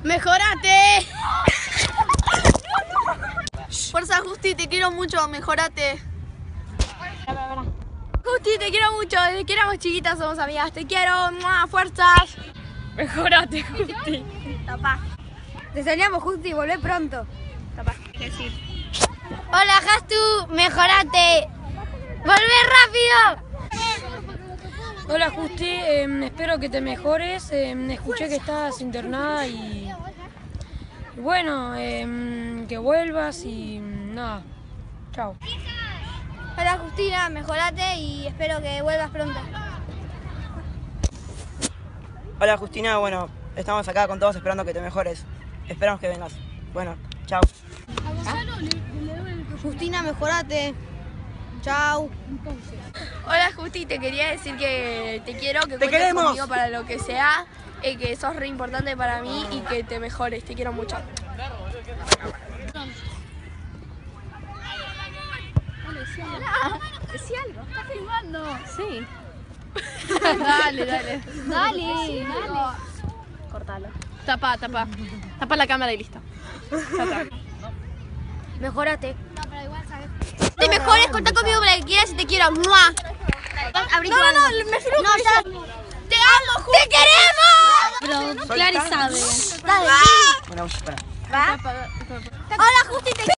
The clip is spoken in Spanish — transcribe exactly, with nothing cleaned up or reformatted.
¡Mejorate! Fuerza, Justi, te quiero mucho, mejorate. Justi, te quiero mucho, desde que éramos chiquitas somos amigas. Te quiero, ¡mua! ¡Fuerzas! Mejorate, Justi. Tapá. Te extrañamos, Justi, volvé pronto. Tapá. ¿Qué decir? Hola, Jastu, mejorate. ¡Volvé rápido! Hola, Justi, eh, espero que te mejores. Eh, escuché que estás internada y... y bueno, eh, que vuelvas y nada. Chao. Hola, Justina, mejorate y espero que vuelvas pronto. Hola Justina, bueno, estamos acá con todos esperando que te mejores. Esperamos que vengas. Bueno, chao. Justina, mejorate. Chao. Hola, Justi, te quería decir que te quiero, que cuentes queremos. conmigo para lo que sea, y que sos re importante para mí y que te mejores. Te quiero mucho. Decí algo, ¿estás filmando? Sí. Dale, dale. Dale, dale. Cortalo. Tapa, tapa. Tapa la cámara y listo. Mejorate. No, pero igual sabes. Te mejores, contá conmigo para que quieras y te quiero. ¡Mua! Abrí No, no, no, me firmo. No, ya. ¡Te amo, Justi! ¡Te queremos! Pero Clary sabe. Bueno, espera. ¿Va? Hola, Justi, te